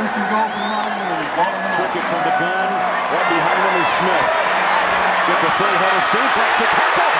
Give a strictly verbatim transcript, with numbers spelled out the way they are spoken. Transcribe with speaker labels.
Speaker 1: First and goal for the Mountaineers.
Speaker 2: Took it from the gun. Right behind him is Smith. Gets a full head of steam. Breaks a tackle.